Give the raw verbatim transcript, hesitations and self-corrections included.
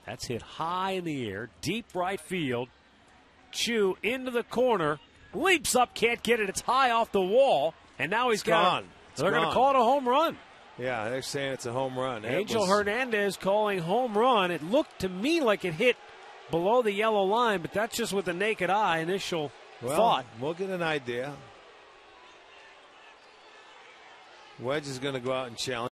That's hit high in the air, deep right field. Choo into the corner, leaps up, can't get it. It's high off the wall, and now he's It's got. gone. It's they're going to gone. call it a home run. Yeah, they're saying it's a home run. That Angel was- Hernandez calling home run. It looked to me like it hit below the yellow line, but that's just with the naked eye initial well, thought. We'll get an idea. Wedge is going to go out and challenge.